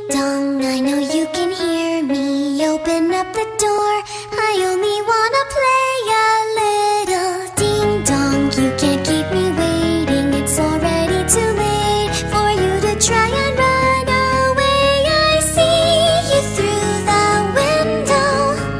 dong, I know you can hear me. Open up the door, I only wanna play a little. Ding dong, you can't keep me waiting. It's already too late for you to try and run away. I see you through the window.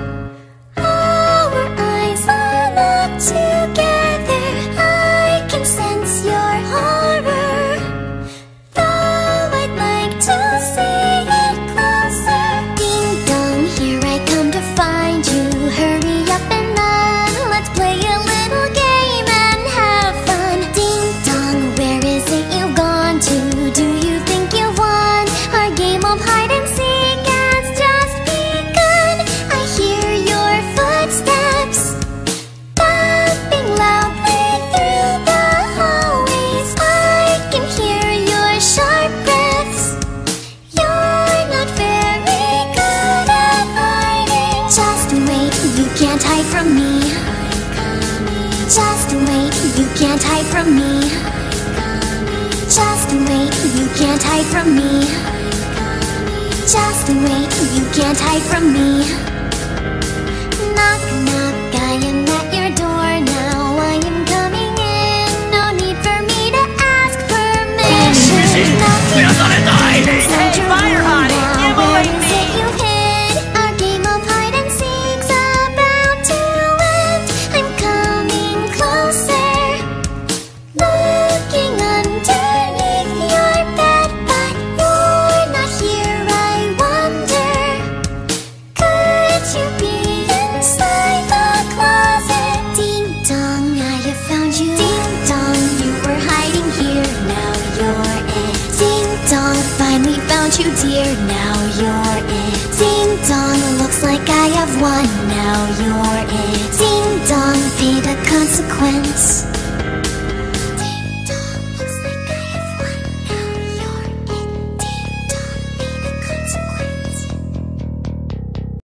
Our eyes are locked together. I can sense your horror. Though I'd like to see it closer. Ding dong, here I come to find you. Hurry up and run. Let's play a little game and have fun. Ding dong, where is it you've gone to? Do you think you won? Our game of hide and seek has just begun. I hear your footsteps thumping loudly through the hallways. I can hear your sharp breaths. You're not very good at hiding. Just wait, you can't hide from me. Just wait, you can't hide from me. Just wait, you can't hide from me. Just wait, you can't hide from me. Knock, knock, I am at your door now. I am coming in, no need for me to ask permission. Knocking inside your Fire room Hottie, now. give Where away is me. it you hid? Our game of hide and seek's about to end. I'm coming closer, looking underneath your bed, but you're not here. I wonder, could you be inside the closet? Ding dong, I have found you. Ding dong, you were hiding here. Now you're it. Ding dong, finally found you, dear. Now you're it. Ding dong, looks like I have won. Now you're it. Ding dong, pay the consequence.